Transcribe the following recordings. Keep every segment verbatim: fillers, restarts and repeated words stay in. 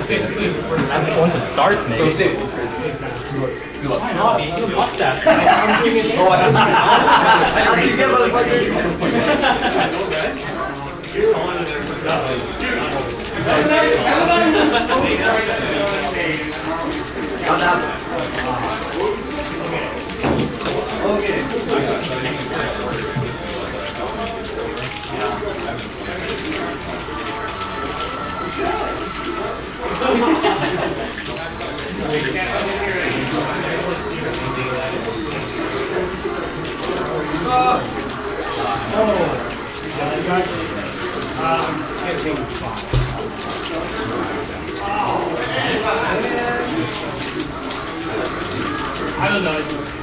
basically once it starts, maybe. So save it. Good luck. Watch that. I'm doing it. Oh, I don't think you get motherfuckers. Okay. I don't know, it's just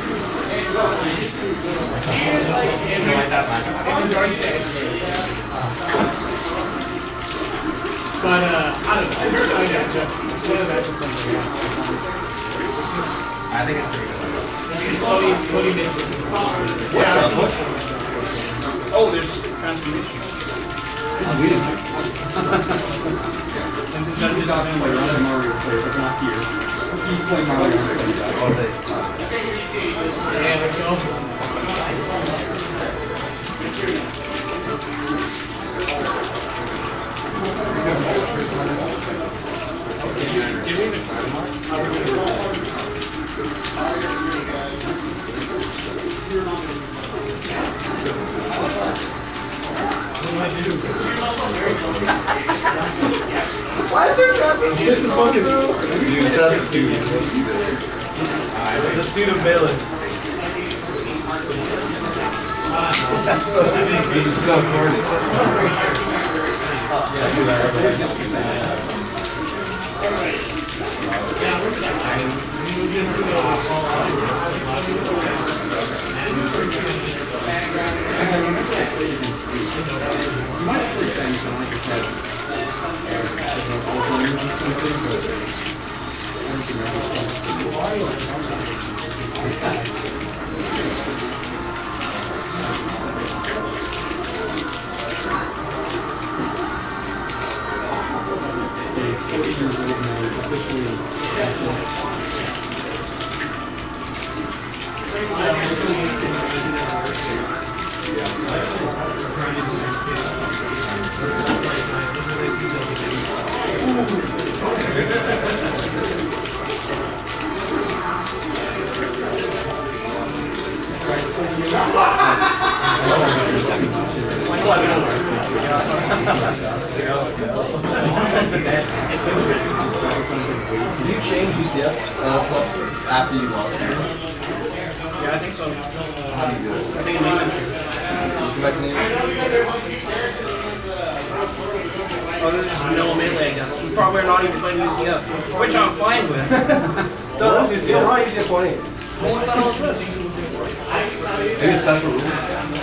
but uh, I don't know. It's, oh yeah, Jeff. It's one of the matches something. It's just. I think it's pretty good. This is floating, floating bits. Yeah. Oh, there's transformation. Oh, we didn't fix it. And the judge is talking about running Mario players, but not here. He's playing Mario all day. Yeah, let's go. Why is there traffic? This is fucking dude, Saskatchewan. The seat of Balin. So, this is so corny. He's forty years old now. He's officially Did you change U C F uh, stuff after you lost? Yeah, I think so. How do you do it? I think a name entry. Come back to name Oh, this is just vanilla melee, I guess. We probably are not even playing U C F, which I'm fine with. No, that's U C F. We're not U C F twenty. Well, what the hell is this? Maybe it's special rules.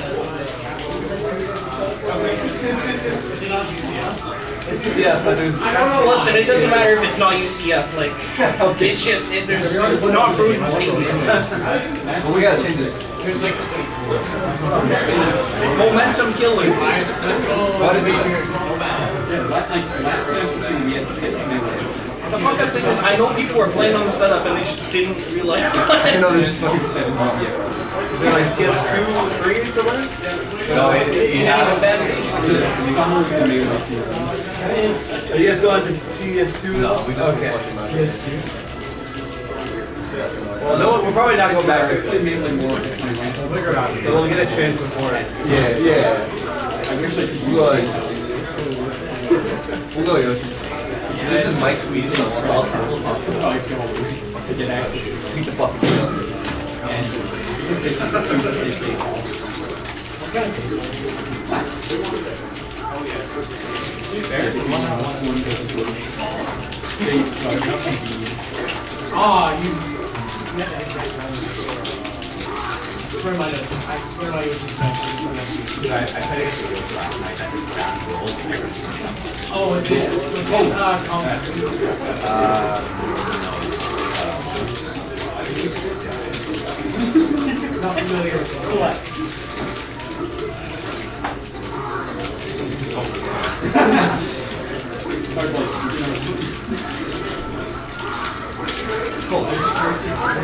It's U C F, but there's... I don't know, listen, it doesn't matter if it's not U C F, like, okay. It's just, it, there's just not frozen statement. Well, we gotta change this. There's like... Momentum killer. Let's go. Why did we... yeah, last Smashkatoon we had six melee agents. The fuck up thing is, I know people were playing on the setup and they just didn't realize. I know there's fucking seven. Yeah. Is it like P S two, three, somewhere? No, it's... You have a bad station. Summer is the melee season. It is. Are you guys going to P S two? No, we just okay. P S two. Well, no, we're probably not going back. We play melee more. So we'll get a chance before it. Yeah, yeah. I wish I could We'll go, we'll go Yoshi. This is Mike's Wii, so I'll to get access to beat the fucking shit out of it. and because they just they stay calm. It's kind of tasty. Ah, you. I swear my, I swear my Yoshi's nice. I, I played against the Wheels last night. I just got rolls and everything. Oh, was it? Was it uh, combat? Uh, Not familiar with what?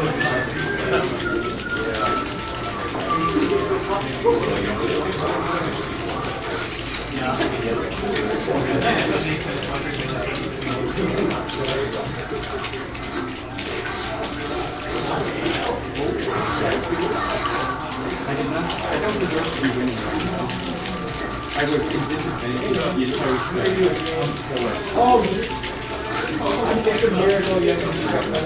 I did not. I don't deserve to be winning right now. I was in disadvantage the entire stage. Oh, it's a miracle you have to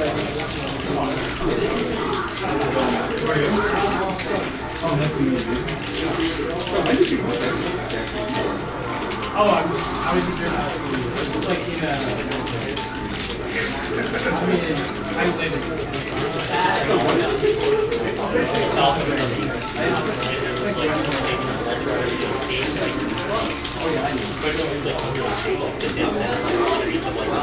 Oh, that's amazing. So when did you play this? Oh, I was, I was just there last week. It was like in a... I mean, I played it. So what else? Oh, yeah, I know. But it was like really big, like the death center, like the streets of like...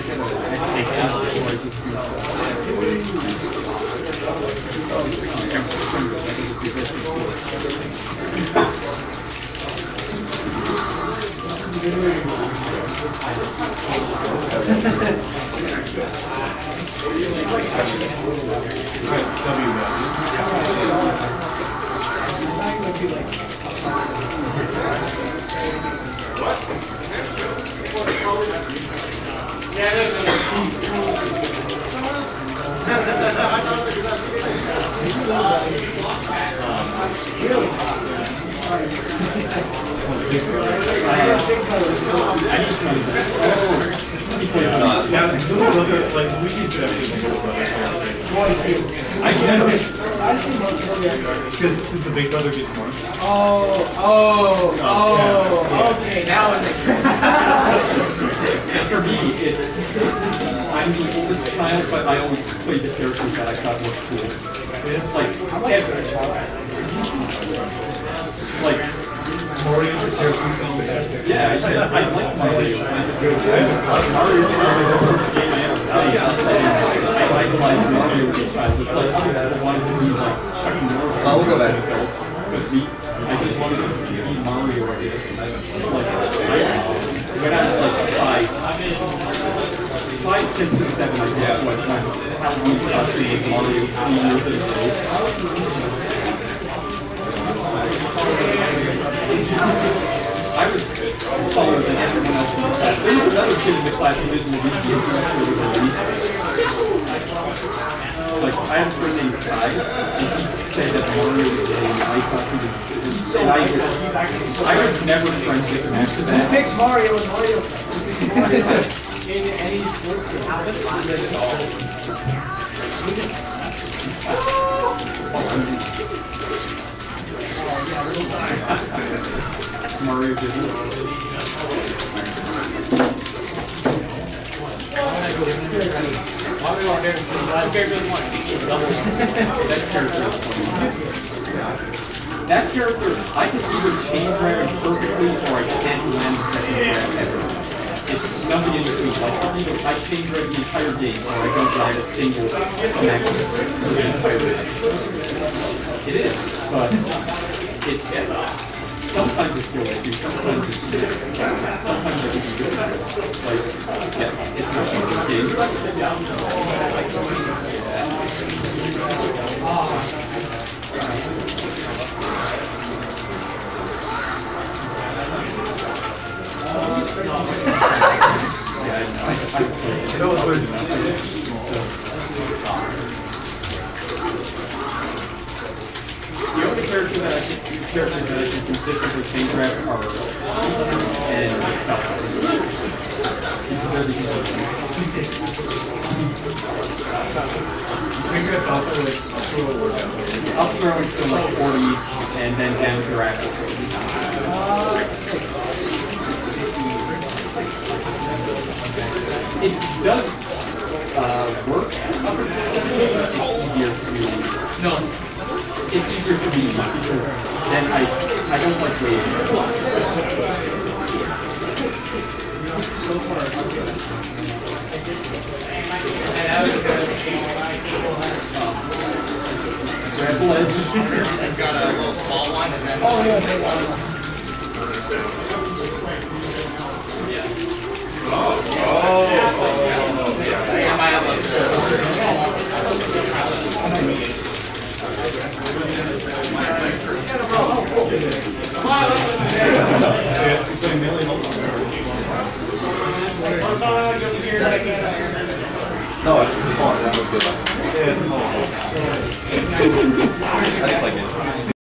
Yeah, no, no, I generally, I see most of them because the big brother gets more. Oh, oh, oh, yeah. Okay, now it makes sense. For me, it's I'm the oldest child, but I always played the characters that I thought were cool. Like, like Mario's the character film. yeah, I, I, I like Mario. Mario is the first game I ever played. I idolized Mario as a child. It's like I wanted to be like Chuck Norris. Oh, we'll go back. But me, I just wanted to be Mario, I guess. Like, I, when I was like five, five, six, and seven, I guess, was my Halloween costume was Mario three years ago. I was taller than everyone else in the class. There was another kid in the class who didn't believe me. I'm not sure what they Like, I had a friend named Kai, and he said that Mario was gay, and I thought he was gay. And I was, I was never friends with him after that. Who picks Mario and Mario? In any sports that happen, Mario business. That character is funny. That character, I can either chain grab him perfectly or I can't land the second grab ever. It's nothing in between. Like, it's either I chain grab the entire game or I don't land a single connection for the entire game. It is, but it's sometimes it's skill issue, sometimes it's sometimes I can be good at it. Like, yeah, it's not one of those yeah, I, I, I play it. That was weird. The only character that I can, characters that I can consistently chain grab are Sheep and Falcon. Because they're the easiest. You think I thought that like I'll throw a word down. I'll throw it to like forty and then down to rapid. It does uh, work up until seventy, but it's easier to do. No. It's easier for me because then I I don't like waiting. I've got a little small one and then Oh, yeah, big one. I might have a No, it's fun. That was good. Yeah. I didn't like it.